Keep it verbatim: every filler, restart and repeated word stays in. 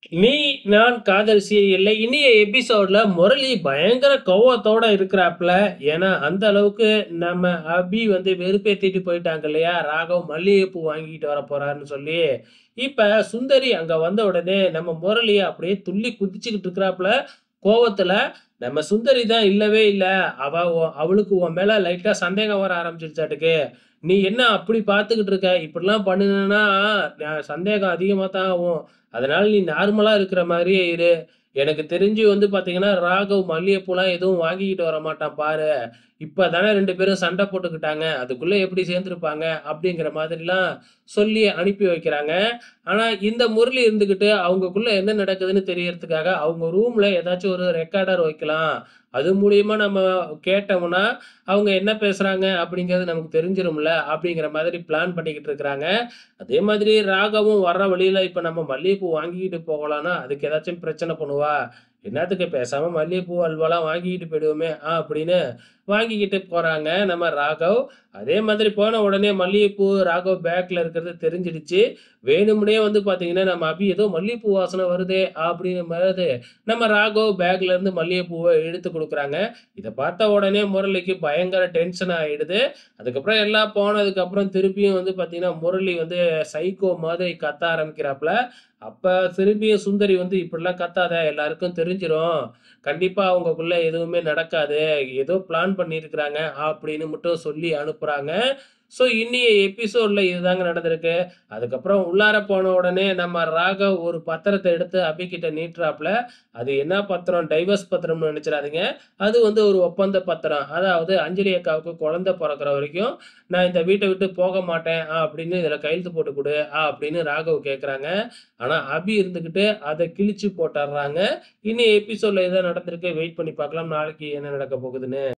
நீ நான் காதல் சீரியல்ல இனிய எபிசோட்ல முரளி பயங்கர கோவத்தோட இருக்கிறாப்ல. ஏன்னா, அந்த அளவுக்கு நம்ம அபி வந்து வெறுப்பேத்திட்டு போயிட்டாங்க இல்லையா? ராகவ் மல்லிகைப்பூ வாங்கிட்டு வரப் போறாருன்னு சொல்லி. இப்ப சுந்தரி அங்க வந்த உடனே நம்ம முரளி அப்படியே துள்ளி குதிச்சுக்கிட்டு இருக்கிறாப்ல. கோவத்துல நம்ம சுந்தரி தான் இல்லவே இல்ல. அவ ஒ அவளுக்கு உன் மேல லைட்டா சந்தேகம் வர ஆரம்பிச்சுருச்சாட்டுக்கு. நீ என்ன அப்படி பார்த்துக்கிட்டு இருக்க? இப்படிலாம் பண்ணுனேன்னா, அ சந்தேகம் அதிகமா தான் ஆகும். அதனால நீ நார்மலா இருக்கிற மாரியே இரு. எனக்கு தெரிஞ்சு வந்து பார்த்தீங்கன்னா, ராகவ் மல்லிகைப்பூலாம் எதுவும் வாங்கிக்கிட்டு வரமாட்டான் பாரு. இப்ப தானே ரெண்டு பேரும் சண்டை போட்டுக்கிட்டாங்க. அதுக்குள்ள எப்படி சேர்ந்திருப்பாங்க? அப்படிங்கிற மாதிரிலாம் சொல்லி அனுப்பி வைக்கிறாங்க. ஆனா, இந்த முரளி இருந்துகிட்டு அவங்கக்குள்ள என்ன நடக்குதுன்னு தெரியறதுக்காக, அவங்க ரூம்ல ஏதாச்சும் ஒரு ரெக்கார்டர் வைக்கலாம். அது மூலியமா நம்ம கேட்டோம்னா, அவங்க என்ன பேசுறாங்க அப்படிங்கிறது நமக்கு தெரிஞ்சிரும்ல. அப்படிங்கிற மாதிரி பிளான் பண்ணிக்கிட்டு இருக்கிறாங்க. அதே மாதிரி ராகவும் வர்ற வழியில இப்ப நம்ம மல்லிகைப்பூ வாங்கிக்கிட்டு போகலான்னா, அதுக்கு ஏதாச்சும் பிரச்சனை பண்ணுவா. "என்னாத்துக்கு பேசாம மல்லிகைப்பூ, அல்வாலாம் வாங்கிக்கிட்டு போயிடுவோமே" அ அப்படின்னு வாங்கிக்கிட்டு போறாங்க நம்ம ராகவ். அதே மாதிரி போன உடனே மல்லிகைப்பூ ராகவ் பேக்ல இருக்கிறது தெரிஞ்சிடுச்சு. வேணும்னே வந்து பார்த்தீங்கன்னா, நம்ம அபி ஏதோ மல்லிகைப்பூ வாசனை வருதே அப்படிங்கிற மாரி நம்ம ராகவ் பேக்ல இருந்து மல்லிகைப்பூவ எடுத்து குடுக்குறாங்க. இத பார்த்த உடனே முரளிக்கு பயங்கர டென்ஷன் ஆயிடுது. அதுக்கப்புறம் எல்லாம் போனதுக்கப்புறம் திருப்பியும் வந்து பார்த்தீங்கன்னா, முரளி வந்து சைக்கோ மாதிரி கத்த ஆரம்பிக்கிறாப்ல. அப்ப திரும்பியும் சுந்தரி வந்து, "இப்படிலாம் கத்தாத! எல்லாருக்கும் தெரிஞ்சிரும். கண்டிப்பா அவங்கக்குள்ள எதுவுமே நடக்காது. ஏதோ பிளான் பண்ணியிருக்கிறாங்க." அப்படின்னு மட்டும் சொல்லி அனுப்புறாங்க. ஸோ இன்னிய எபிசோட்ல இதுதாங்க நடந்திருக்கு. அதுக்கப்புறம் உள்ளார போன உடனே நம்ம ராகவ் ஒரு பத்திரத்த எடுத்து அபி கிட்ட நீட்டுறாப்ல. அது என்ன பத்திரம்? டைவர்ஸ் பத்திரம்னு நெனச்சுறாதீங்க. அது வந்து ஒரு ஒப்பந்த பத்திரம். அதாவது அஞ்சலி அக்காவுக்கு குழந்தை பொறக்கிற வரைக்கும், நான் இந்த வீட்ட விட்டு போக மாட்டேன் அ அப்படின்னு இதுல கையெழுத்து போட்டு குடு அ அப்படின்னு ராகவ் கேட்கறாங்க. ஆனா அபி இருந்துகிட்டு அத கிழிச்சு போட்டர்றாங்க. இனி எபிசோட்ல என்ன நடந்திருக்கு வெயிட் பண்ணி பார்க்கலாம். நாளைக்கு என்ன நடக்க போகுதுன்னு.